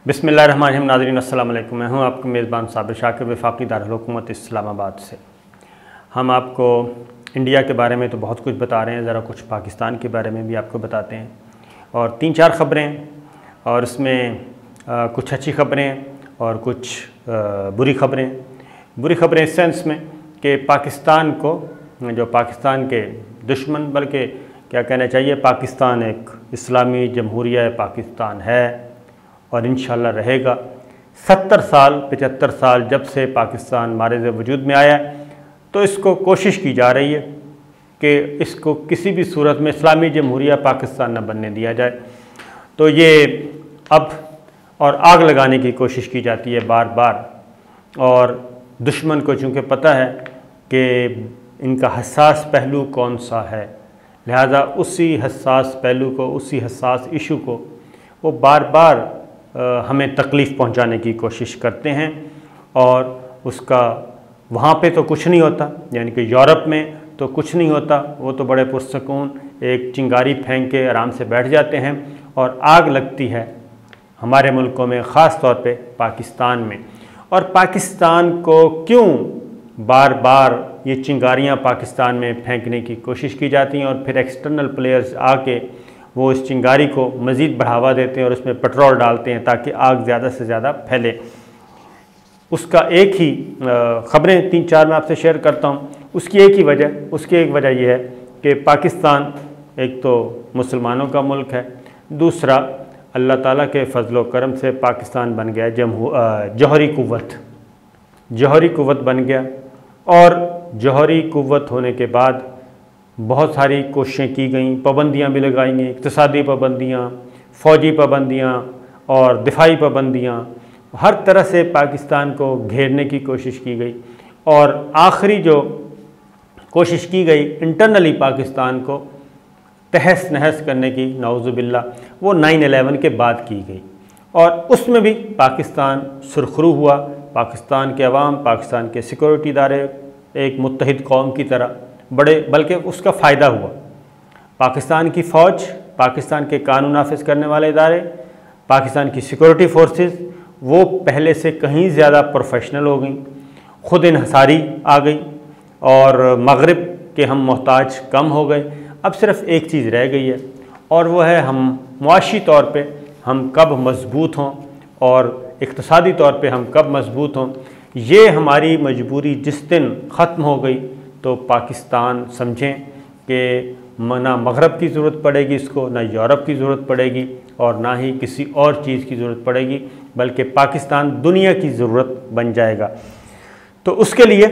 बिस्मिल्लाहिर्रहमानिर्रहीम। नाज़रीन अस्सलाम वालेकुम। मैं हूँ आपका मेज़बान साबिर शाकिर, वफाकी दारुल हुकूमत इस्लामाबाद से। हम आपको इंडिया के बारे में तो बहुत कुछ बता रहे हैं, ज़रा कुछ पाकिस्तान के बारे में भी आपको बताते हैं और 3-4 ख़बरें, और इसमें कुछ अच्छी ख़बरें और कुछ बुरी ख़बरें। बुरी ख़बरें इस सेंस में कि पाकिस्तान को, जो पाकिस्तान के दुश्मन, बल्कि क्या कहना चाहिए, पाकिस्तान एक इस्लामी जमहूरिया पाकिस्तान है और इंशाअल्लाह रहेगा। 70 साल 75 साल जब से पाकिस्तान मारिज़ वजूद में आया है, तो इसको कोशिश की जा रही है कि इसको किसी भी सूरत में इस्लामी जमहूरिया पाकिस्तान न बनने दिया जाए। तो ये अब और आग लगाने की कोशिश की जाती है बार बार, और दुश्मन को चूँकि पता है कि इनका हसास पहलू कौन सा है, लिहाजा उसी हसास पहलू को, उसी हसास इशू को वो बार बार हमें तकलीफ़ पहुंचाने की कोशिश करते हैं। और उसका वहाँ पे तो कुछ नहीं होता, यानी कि यूरोप में तो कुछ नहीं होता, वो तो बड़े पुरसकून एक चिंगारी फेंक के आराम से बैठ जाते हैं, और आग लगती है हमारे मुल्कों में, ख़ास तौर पे पाकिस्तान में। और पाकिस्तान को क्यों बार बार ये चिंगारियाँ पाकिस्तान में फेंकने की कोशिश की जाती हैं, और फिर एक्सटर्नल प्लेयर्स आके वो इस चिंगारी को मज़ीद बढ़ावा देते हैं और उसमें पेट्रोल डालते हैं ताकि आग ज़्यादा से ज़्यादा फैले। उसका एक ही ख़बरें 3-4 मैं आपसे शेयर करता हूँ। उसकी एक वजह यह है कि पाकिस्तान एक तो मुसलमानों का मुल्क है, दूसरा अल्लाह ताला के फ़ज़ल व करम से पाकिस्तान बन गया जौहरी क़ुव्वत बन गया। और जौहरी क़ुव्वत होने के बाद बहुत सारी कोशिशें की गई, पाबंदियाँ भी लगाई गई, इक़्तिसादी पाबंदियाँ, फ़ौजी पाबंदियाँ और दिफाई पाबंदियाँ, हर तरह से पाकिस्तान को घेरने की कोशिश की गई। और आखिरी जो कोशिश की गई इंटरनली पाकिस्तान को तहस नहस करने की, नाउज़ुबिल्लाह, वो 9/11 के बाद की गई। और उसमें भी पाकिस्तान सुरखरू हुआ। पाकिस्तान के अवाम, पाकिस्तान के सिक्योरिटी इदारे एक मुत्तहिद कौम की तरह बड़े, बल्कि उसका फ़ायदा हुआ। पाकिस्तान की फ़ौज, पाकिस्तान के कानून नाफिज करने वाले इदारे, पाकिस्तान की सिक्योरिटी फोर्सेस, वो पहले से कहीं ज़्यादा प्रोफेशनल हो गई, ख़ुद इन्हसारी आ गई, और मगरिब के हम मोहताज कम हो गए। अब सिर्फ़ एक चीज़ रह गई है, और वो है हम मुआशी तौर पे हम कब मजबूत हों और इक़्तिसादी तौर पे हम कब मजबूत हों। ये हमारी मजबूरी जिस दिन ख़त्म हो गई तो पाकिस्तान समझें कि ना मगरब की ज़रूरत पड़ेगी इसको, ना यूरोप की ज़रूरत पड़ेगी, और ना ही किसी और चीज़ की ज़रूरत पड़ेगी, बल्कि पाकिस्तान दुनिया की ज़रूरत बन जाएगा। तो उसके लिए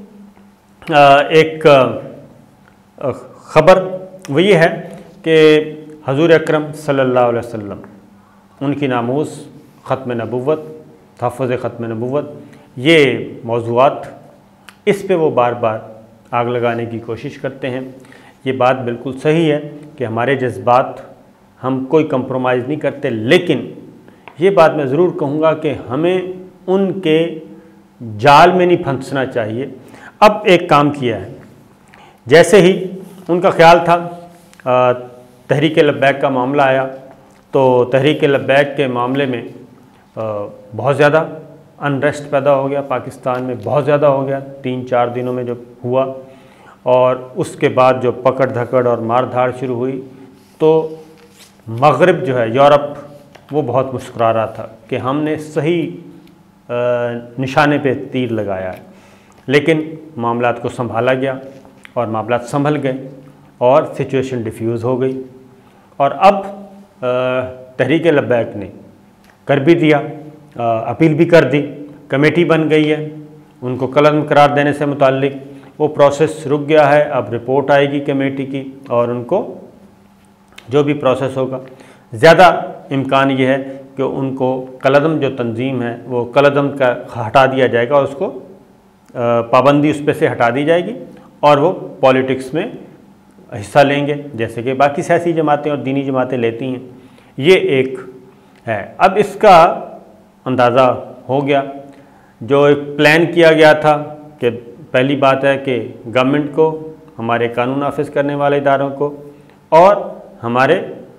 एक ख़बर वो ये है कि हज़ूर अकरम सल्लल्लाहु अलैहि वसल्लम, उनकी नामूस, ख़त्म नबुव्वत, तहफ़्फ़ुज़ ख़त्म नबुव्वत, ये मौज़ूआत, इस पे वो बार बार आग लगाने की कोशिश करते हैं। ये बात बिल्कुल सही है कि हमारे जज्बात, हम कोई कंप्रोमाइज़ नहीं करते, लेकिन ये बात मैं ज़रूर कहूँगा कि हमें उनके जाल में नहीं फंसना चाहिए। अब एक काम किया है, जैसे ही उनका ख्याल था तहरीक लब्बैक का मामला आया, तो तहरीक लब्बैक के मामले में बहुत ज़्यादा अनरेस्ट पैदा हो गया पाकिस्तान में, बहुत ज़्यादा हो गया 3-4 दिनों में जो हुआ। और उसके बाद जो पकड़ धकड़ और मार धाड़ शुरू हुई, तो मगरिब जो है, यूरोप, वो बहुत मुस्कुरा रहा था कि हमने सही निशाने पे तीर लगाया है। लेकिन मामलात को संभाला गया और मामलात संभल गए और सिचुएशन डिफ्यूज़ हो गई। और अब तहरीक लब्बैक ने कर भी दिया, अपील भी कर दी, कमेटी बन गई है, उनको कलम करार देने से मुताल्लिक वो प्रोसेस रुक गया है। अब रिपोर्ट आएगी कमेटी की, और उनको जो भी प्रोसेस होगा, ज़्यादा इम्कान ये है कि उनको कलअदम जो तंजीम है वो कलअदम का हटा दिया जाएगा, और उसको पाबंदी उस पर से हटा दी जाएगी, और वो पॉलिटिक्स में हिस्सा लेंगे जैसे कि बाकी सियासी जमातें और दीनी जमातें लेती हैं। ये एक है। अब इसका अंदाज़ा हो गया, जो एक प्लान किया गया था कि पहली बात है कि गवर्नमेंट को, हमारे कानून नाफिज करने वाले इदारों को और हमारे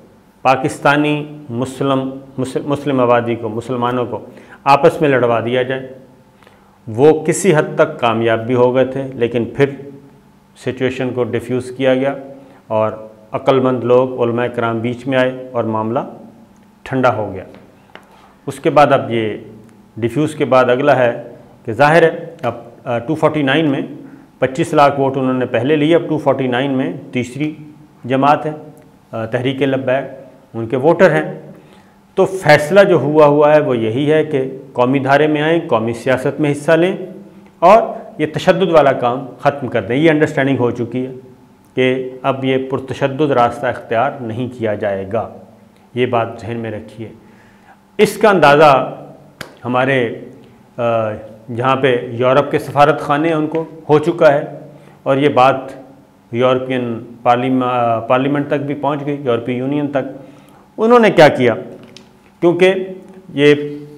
पाकिस्तानी मुस्लिम आबादी को, मुसलमानों को आपस में लड़वा दिया जाए। वो किसी हद तक कामयाब भी हो गए थे, लेकिन फिर सिचुएशन को डिफ्यूज़ किया गया और अक्लमंद लोग उलमा कराम बीच में आए और मामला ठंडा हो गया। उसके बाद अब ये डिफ्यूज़ के बाद अगला है कि ज़ाहिर है अब 249 में 25 लाख वोट उन्होंने पहले लिए, अब 249 में तीसरी जमात है तहरीक लब्बैक, उनके वोटर हैं। तो फ़ैसला जो हुआ है वो यही है कि कौमी धारे में आएँ, कौमी सियासत में हिस्सा लें और ये तशद्दुद वाला काम ख़त्म कर दें। ये अंडरस्टैंडिंग हो चुकी है कि अब ये पुरतशद्दुद रास्ता इख्तियार नहीं किया जाएगा। ये बात जहन में रखिए। इसका अंदाज़ा हमारे जहाँ पे यूरोप के सफारत खाने हैं उनको हो चुका है और ये बात यूरोपियन पार्लियामेंट तक भी पहुँच गई, यूरोपीय यूनियन तक। उन्होंने क्या किया, क्योंकि ये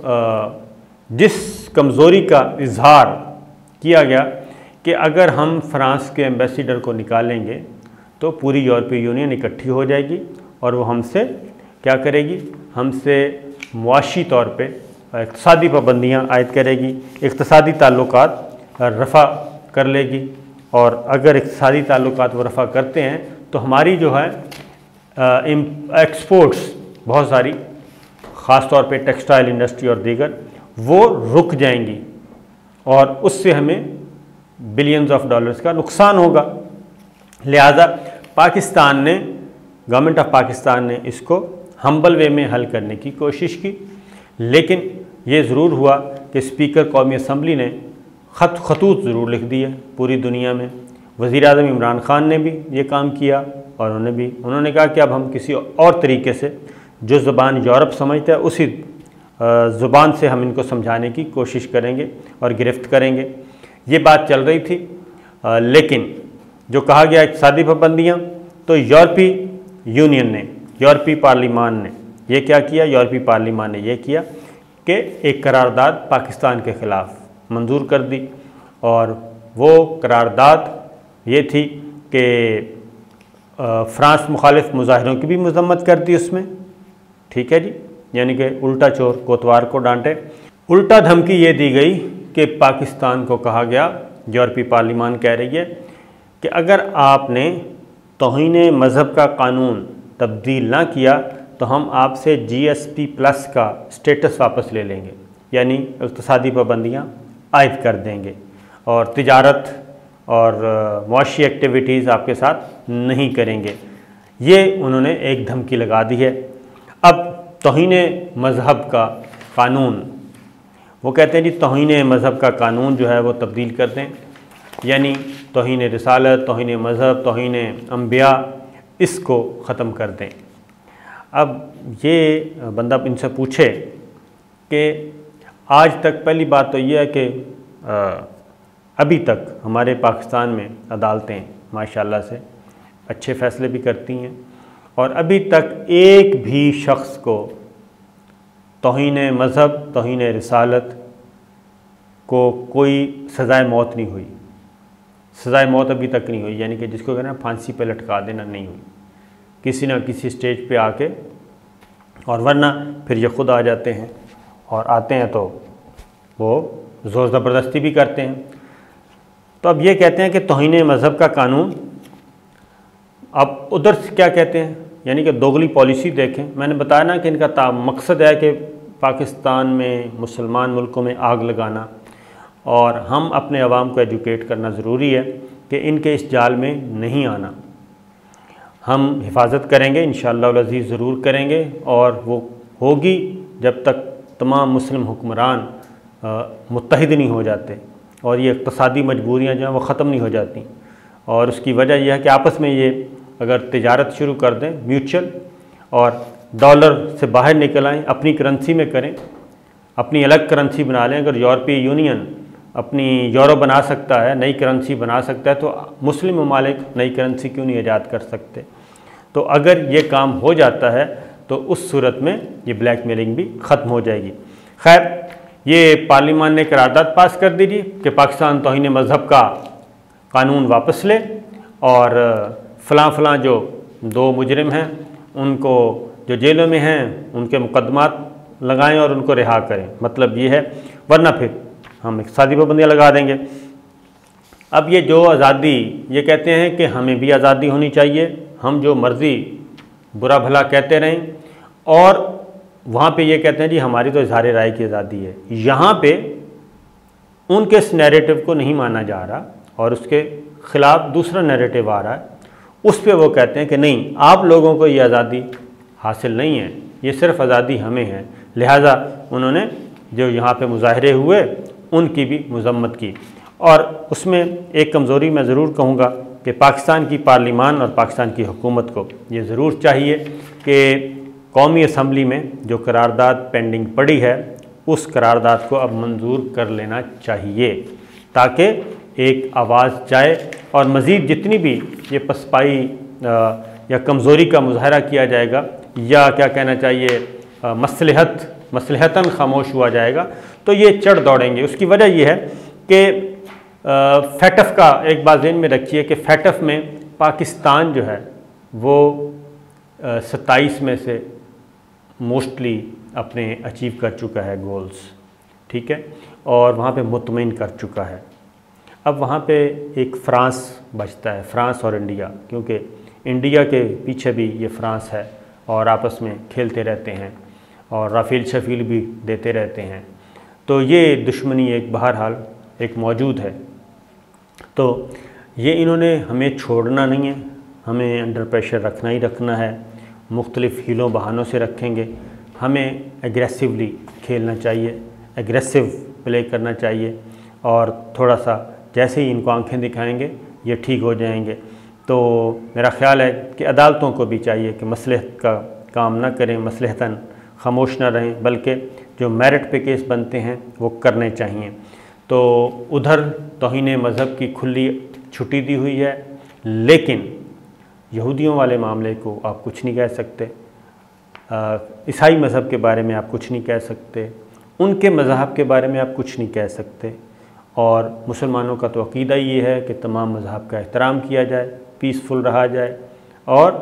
जिस कमज़ोरी का इजहार किया गया कि अगर हम फ्रांस के एम्बेसडर को निकालेंगे तो पूरी यूरोपीय यूनियन इकट्ठी हो जाएगी और वो हमसे क्या करेगी, हमसे मुआशी तौर पे इक़्तिसादी पाबंदियाँ आयद करेगी, इक़्तिसादी ताल्लुकात रफ़ा कर लेगी। और अगर इक़्तिसादी ताल्लुकात वो रफ़ा करते हैं तो हमारी जो है एक्सपोर्ट्स बहुत सारी, ख़ास तौर पे टेक्सटाइल इंडस्ट्री और दीगर, वो रुक जाएंगी और उससे हमें बिलियंस ऑफ डॉलर्स का नुकसान होगा। लिहाजा पाकिस्तान ने, गवर्नमेंट ऑफ पाकिस्तान ने इसको हम्बल वे में हल करने की कोशिश की, लेकिन ये ज़रूर हुआ कि स्पीकर कौमी असम्बली ने खतूत ज़रूर लिख दिए पूरी दुनिया में। वज़ीर-ए-आज़म इमरान ख़ान ने भी ये काम किया और उन्होंने कहा कि अब हम किसी और तरीके से जो ज़ुबान यूरोप समझता है उसी ज़ुबान से हम इनको समझाने की कोशिश करेंगे और गिरफ्त करेंगे। ये बात चल रही थी, लेकिन जो कहा गया इक़्तिसादी पाबंदियाँ, तो यूरोपीय यूनियन ने, यूरोपीय पार्लिमान ने ये क्या किया, यूरोपीय पार्लिमान ने ये किया कि एक करारदाद पाकिस्तान के ख़िलाफ़ मंजूर कर दी और वो करारदाद ये थी कि फ़्रांस मुखालिफ मुजाहिरों की भी मज़म्मत कर दी उसमें। ठीक है जी, यानी कि उल्टा चोर कोतवाल को डांटे। उल्टा धमकी ये दी गई कि पाकिस्तान को कहा गया, यूरोपीय पार्लिमान कह रही है कि अगर आपने तौहीन मज़हब का कानून तब्दील ना किया तो हम आपसे GSP+ का स्टेटस वापस ले लेंगे, यानी इक़्तिसादी पाबंदियाँ आयद कर देंगे और तिजारत और मुआशी एक्टिविटीज़ आपके साथ नहीं करेंगे। ये उन्होंने एक धमकी लगा दी है। अब तौहीन मज़हब का कानून, वो कहते हैं जी तौहीन मज़हब का कानून जो है वो तब्दील कर दें, यानी तौहीन रिसालत, तौहीन मज़हब, तौहीन अंबिया, इसको ख़त्म कर दें। अब ये बंदा इनसे पूछे कि आज तक, पहली बात तो ये है कि अभी तक हमारे पाकिस्तान में अदालतें माशाल्लाह से अच्छे फ़ैसले भी करती हैं और अभी तक एक भी शख्स को तौहीन मज़हब, तौहीन रिसालत को कोई सज़ाए मौत नहीं हुई। सज़ाए मौत अभी तक नहीं हुई, यानी कि जिसको कहना फांसी पे लटका देना नहीं हुई, किसी न किसी स्टेज पे आके, और वरना फिर ये ख़ुद आ जाते हैं और आते हैं तो वो ज़ोर ज़बरदस्ती भी करते हैं। तो अब ये कहते हैं कि तौहीन मज़हब का कानून, अब उधर से क्या कहते हैं, यानी कि दोगली पॉलिसी देखें। मैंने बताया ना कि इनका मकसद है कि पाकिस्तान में, मुसलमान मुल्कों में आग लगाना, और हम अपने अवाम को एजुकेट करना ज़रूरी है कि इनके इस जाल में नहीं आना। हम हिफाजत करेंगे, इंशाअल्लाह अज़ीज़ ज़रूर करेंगे, और वो होगी जब तक तमाम मुस्लिम हुक्मरान मुत्तहिद नहीं हो जाते और ये इक़्तिसादी मजबूरियाँ जो हैं वो ख़त्म नहीं हो जाती। और उसकी वजह यह है कि आपस में ये अगर तिजारत शुरू कर दें म्यूचुअल, और डॉलर से बाहर निकल आएँ, अपनी करेंसी में करें, अपनी अलग करेंसी बना लें। अगर यूरोपीय यूनियन अपनी यूरो बना सकता है, नई करेंसी बना सकता है, तो मुस्लिम ममालिक नई करेंसी क्यों नहीं ईजाद कर सकते। तो अगर ये काम हो जाता है तो उस सूरत में ये ब्लैकमेलिंग भी ख़त्म हो जाएगी। खैर, ये पार्लियामान ने करारदाद पास कर दीजिए कि पाकिस्तान तौहीन मज़हब का कानून वापस ले और फ़लाँ जो 2 मुजरिम हैं उनको जो जेलों में हैं उनके मुकदमात लगाएं और उनको रिहा करें, मतलब ये है, वरना फिर हम इक़्तिसादी पाबंदियाँ लगा देंगे। अब ये जो आज़ादी, ये कहते हैं कि हमें भी आज़ादी होनी चाहिए, हम जो मर्ज़ी बुरा भला कहते रहें, और वहाँ पे ये कहते हैं जी हमारी तो इज़हार राय की आज़ादी है। यहाँ पे उनके इस नैरेटिव को नहीं माना जा रहा और उसके ख़िलाफ़ दूसरा नैरेटिव आ रहा है, उस पे वो कहते हैं कि नहीं, आप लोगों को ये आज़ादी हासिल नहीं है, ये सिर्फ़ आज़ादी हमें है। लिहाजा उन्होंने जो यहाँ पे मुज़ाहरे हुए उनकी भी मज़म्मत की। और उसमें एक कमज़ोरी मैं ज़रूर कहूँगा कि पाकिस्तान की पार्लिमान और पाकिस्तान की हुकूमत को ये ज़रूर चाहिए कि कौमी असम्बली में जो करारदाद पेंडिंग पड़ी है उस करारदाद को अब मंजूर कर लेना चाहिए, ताकि एक आवाज़ जाए और मज़ीद जितनी भी ये पसपाई या कमज़ोरी का मुजाहरा किया जाएगा, या क्या कहना चाहिए मसलहतन खामोश हुआ जाएगा, तो ये चढ़ दौड़ेंगे। उसकी वजह यह है कि फैटफ का एक बात ज़हन में रखिए कि फैटफ में पाकिस्तान जो है वो 27 में से मोस्टली अपने अचीव कर चुका है गोल्स, ठीक है, और वहाँ पे मुतमईन कर चुका है। अब वहाँ पे एक फ़्रांस बचता है, फ़्रांस और इंडिया, क्योंकि इंडिया के पीछे भी ये फ़्रांस है और आपस में खेलते रहते हैं और राफेल शफील भी देते रहते हैं, तो ये दुश्मनी एक बहरहाल एक मौजूद है। तो ये इन्होंने हमें छोड़ना नहीं है, हमें अंडर प्रेशर रखना ही रखना है, मुख्तलिफ़ हीलों बहानों से रखेंगे। हमें एग्रेसिवली खेलना चाहिए, एग्रेसिव प्ले करना चाहिए, और थोड़ा सा जैसे ही इनको आंखें दिखाएंगे ये ठीक हो जाएंगे। तो मेरा ख़्याल है कि अदालतों को भी चाहिए कि मसलहत का काम ना करें, मसलहतन खामोश ना रहें, बल्कि जो मेरिट पे केस बनते हैं वो करने चाहिए। तो उधर तौहीन मज़हब की खुली छुट्टी दी हुई है, लेकिन यहूदियों वाले मामले को आप कुछ नहीं कह सकते, ईसाई मज़हब के बारे में आप कुछ नहीं कह सकते, उनके मज़हब के बारे में आप कुछ नहीं कह सकते। और मुसलमानों का तो अक़ीदा ये है कि तमाम मज़हब का एहतराम किया जाए, पीसफुल रहा जाए और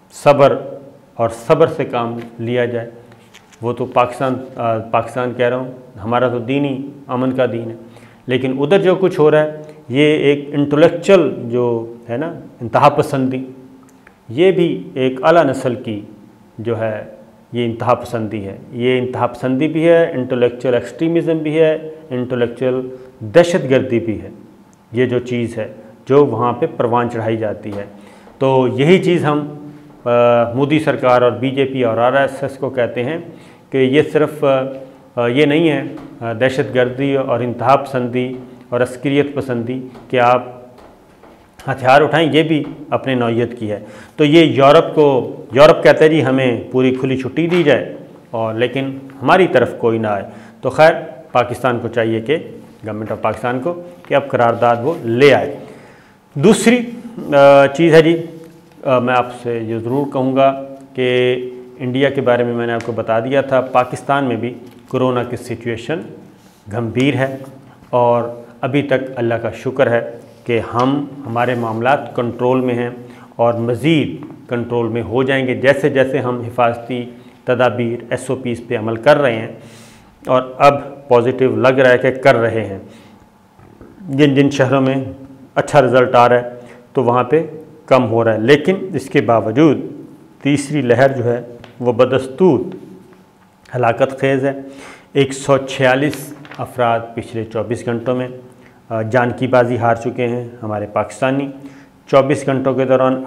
सब्र से काम लिया जाए। वो तो पाकिस्तान कह रहा हूँ, हमारा तो दीन ही अमन का दीन है, लेकिन उधर जो कुछ हो रहा है ये एक इंटेलेक्चुअल जो है ना इंतहा पसंदी, ये भी एक आला नस्ल की जो है ये इंतहा पसंदी है। ये इंतहा पसंदी भी है, इंटेलेक्चुअल एक्सट्रीमिज़म भी है, इंटेलेक्चुअल दहशतगर्दी भी है। ये जो चीज़ है जो वहाँ पे परवान चढ़ाई जाती है, तो यही चीज़ हम मोदी सरकार और बीजेपी और आरएसएस को कहते हैं कि ये सिर्फ़ ये नहीं है दहशतगर्दी और इंतहा पसंदी और अस्करियत पसंदी कि आप हथियार उठाएं, ये भी अपने नौयत की है। तो ये यूरोप कहते हैं जी हमें पूरी खुली छुट्टी दी जाए, और लेकिन हमारी तरफ कोई ना आए। तो खैर पाकिस्तान को चाहिए कि गवर्नमेंट ऑफ पाकिस्तान को कि अब करारदाद वो ले आए। दूसरी चीज़ है जी, मैं आपसे ये ज़रूर कहूँगा कि इंडिया के बारे में मैंने आपको बता दिया था, पाकिस्तान में भी कोरोना की सिचुएशन गंभीर है, और अभी तक अल्लाह का शुक्र है कि हमारे मामलात कंट्रोल में हैं और मज़ीद कंट्रोल में हो जाएंगे जैसे जैसे हम हिफाजती तदाबीर SOPs पे अमल कर रहे हैं, और अब पॉजिटिव लग रहा है कि कर रहे हैं। जिन जिन शहरों में अच्छा रिज़ल्ट आ रहा है तो वहाँ पे कम हो रहा है, लेकिन इसके बावजूद तीसरी लहर जो है वो बदस्तूर हलाकत खेज़ है। 146 अफराद पिछले 24 घंटों में जान की बाजी हार चुके हैं हमारे पाकिस्तानी। 24 घंटों के दौरान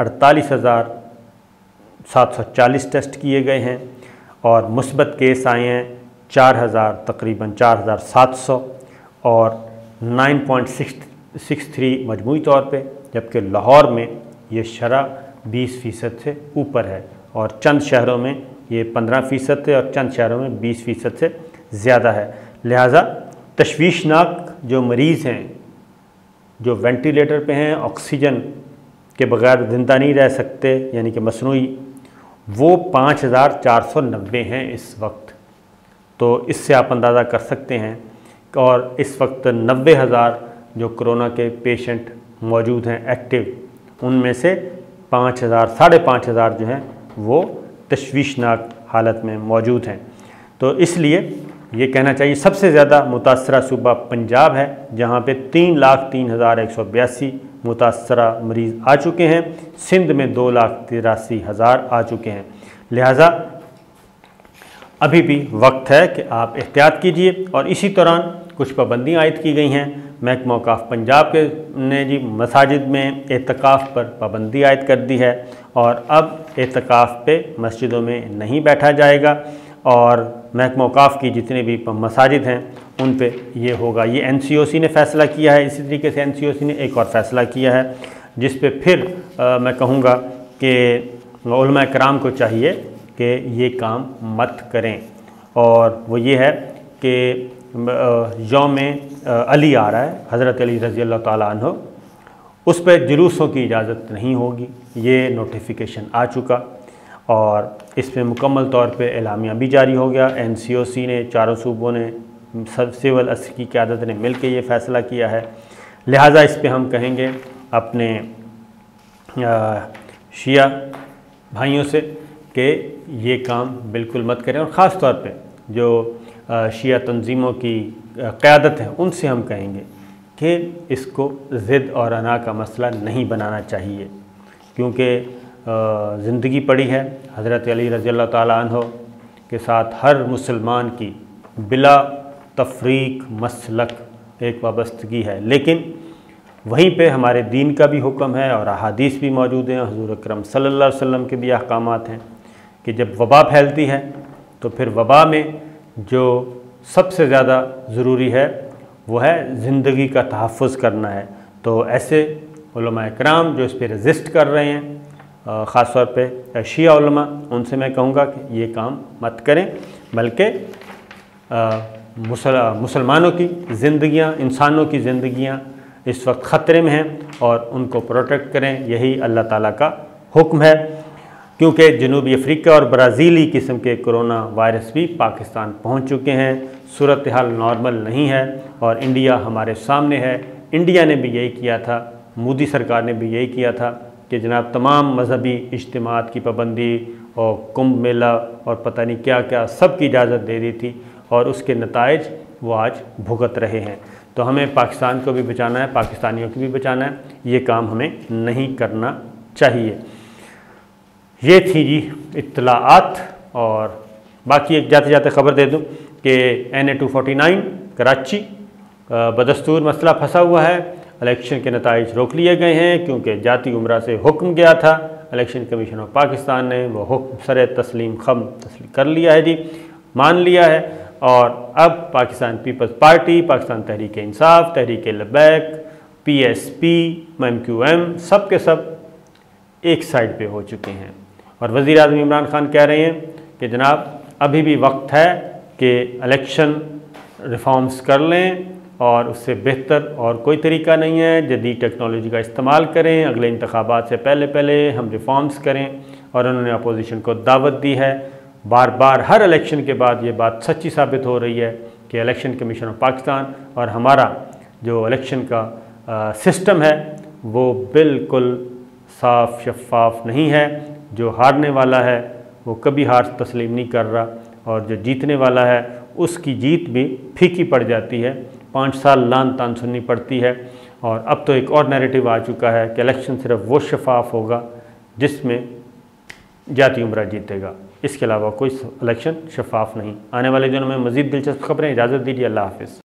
48,740 टेस्ट किए गए हैं और मुस्बत केस आए हैं तकरीबन 4,700 और 9.63 मजमूई तौर पे, जबकि लाहौर में ये शरह 20% से ऊपर है, और चंद शहरों में ये 15% है और चंद शहरों में 20% से ज़्यादा है। लिहाजा तशवीशनाक जो मरीज़ हैं, जो वेंटिलेटर पे हैं, ऑक्सीजन के बगैर ज़िंदा नहीं रह सकते यानी कि मसनूई, वो 5,490 हैं इस वक्त। तो इससे आप अंदाज़ा कर सकते हैं। और इस वक्त 90,000 जो कोरोना के पेशेंट मौजूद हैं एक्टिव, उनमें से 5,000 साढ़े 5,000 जो हैं वो तशवीशनाक हालत में मौजूद हैं। तो इसलिए ये कहना चाहिए सबसे ज़्यादा मुतासरा सूबा पंजाब है, जहाँ पे 3,03,182 मुतासरा मरीज़ आ चुके हैं। सिंध में 2,83,000 आ चुके हैं। लिहाजा अभी भी वक्त है कि आप एहतियात कीजिए। और इसी दौरान कुछ पाबंदियाँ आयद की गई हैं। महकमा औक़ाफ़ पंजाब के ने जी मसाजिद में एतकाफ़ पर पाबंदी आयद कर दी है और अब एतकाफ़ पे मस्जिदों में नहीं बैठा जाएगा और महकमा औक़ाफ़ की जितने भी मसाजिद हैं उन पे ये होगा। ये NCOC ने फ़ैसला किया है। इसी तरीके से NCOC ने एक और फ़ैसला किया है जिस पे फिर मैं कहूँगा कि उलमा कराम को चाहिए कि ये काम मत करें। और वो ये है कि यौम अली आ रहा है, हज़रत अली रज़ी अल्लाह ताला अन्हु, उस पर जुलूसों की इजाज़त नहीं होगी। ये नोटिफिकेशन आ चुका और इस पर मुकम्मल तौर पे एलामिया भी जारी हो गया। NCOC ने, चारों सूबों ने, सिविल असर की क़यादत ने मिल के ये फ़ैसला किया है। लिहाजा इस पर हम कहेंगे अपने शिया भाइयों से कि ये काम बिल्कुल मत करें और ख़ास तौर पे जो शिया तंजीमों की क़यादत है उनसे हम कहेंगे कि इसको ज़िद और अना का मसला नहीं बनाना चाहिए, क्योंकि ज़िंदगी पड़ी है। हज़रत अली रज़ी अल्लाह ताला अन्हु के साथ हर मुसलमान की बिला तफरीक मसलक एक वाबस्तगी है, लेकिन वहीं पे हमारे दीन का भी हुक्म है और अहादीस भी मौजूद हैं। हुज़ूर अकरम सल्लल्लाहु अलैहि वसल्लम के भी अहकामात हैं कि जब वबा फैलती है तो फिर वबा में जो सबसे ज़्यादा ज़रूरी है वो है ज़िंदगी का तहफ़्फ़ुज़ करना है। तो ऐसे उलमा इकराम जो इस पर रजिस्ट कर रहे हैं, ख़ास तौर पे शिया उलमा, उनसे मैं कहूँगा कि ये काम मत करें, बल्कि मुसलमानों की ज़िंदगियाँ, इंसानों की ज़िंदगियाँ इस वक्त ख़तरे में हैं और उनको प्रोटेक्ट करें। यही अल्लाह ताला का हुक्म है, क्योंकि जनूबी अफ्रीका और ब्राज़ीली किस्म के कोरोना वायरस भी पाकिस्तान पहुंच चुके हैं। सूरत हाल नॉर्मल नहीं है और इंडिया हमारे सामने है। इंडिया ने भी यही किया था, मोदी सरकार ने भी यही किया था कि जनाब तमाम मजहबी इज्तिमात की पाबंदी और कुंभ मेला और पता नहीं क्या क्या सब की इजाज़त दे दी थी और उसके नताइज वो आज भुगत रहे हैं। तो हमें पाकिस्तान को भी बचाना है, पाकिस्तानियों को भी बचाना है। ये काम हमें नहीं करना चाहिए। ये थी जी इत्तलाआत। और बाकी एक जाते जाते ख़बर दे दूँ कि NA-249 कराची बदस्तूर मसला फंसा हुआ है। इलेक्शन के नताइज रोक लिए गए हैं क्योंकि जाती उम्रा से हुक्म गया था। इलेक्शन कमीशन ऑफ पाकिस्तान ने वो हुक्म सरे तस्लीम कर लिया है जी, मान लिया है। और अब Pakistan Peoples Party, Pakistan Tehreek Insaf, Tehreek Labbaik, PSP, MQM सब के सब एक साइड पे हो चुके हैं। और वज़ीर आज़म इमरान खान कह रहे हैं कि जनाब अभी भी वक्त है कि इलेक्शन रिफॉर्म्स कर लें और उससे बेहतर और कोई तरीका नहीं है। जदीद टेक्नोलॉजी का इस्तेमाल करें, अगले इंतखाबात से पहले पहले हम रिफॉर्म्स करें। और उन्होंने अपोजिशन को दावत दी है। बार बार हर इलेक्शन के बाद ये बात सच्ची साबित हो रही है कि इलेक्शन कमीशन ऑफ पाकिस्तान और हमारा जो इलेक्शन का सिस्टम है वो बिल्कुल साफ शफाफ नहीं है। जो हारने वाला है वो कभी हार तस्लीम नहीं कर रहा और जो जीतने वाला है उसकी जीत भी फीकी पड़ जाती है। 5 साल लान तान सुननी पड़ती है। और अब तो एक और नैरेटिव आ चुका है कि इलेक्शन सिर्फ वो शफाफ होगा जिसमें जाती उम्रा जीतेगा, इसके अलावा कोई इलेक्शन शफाफ नहीं। आने वाले दिनों में मज़ीद दिलचस्प खबरें। इजाज़त दीजिए, अल्लाह हाफ़िज़।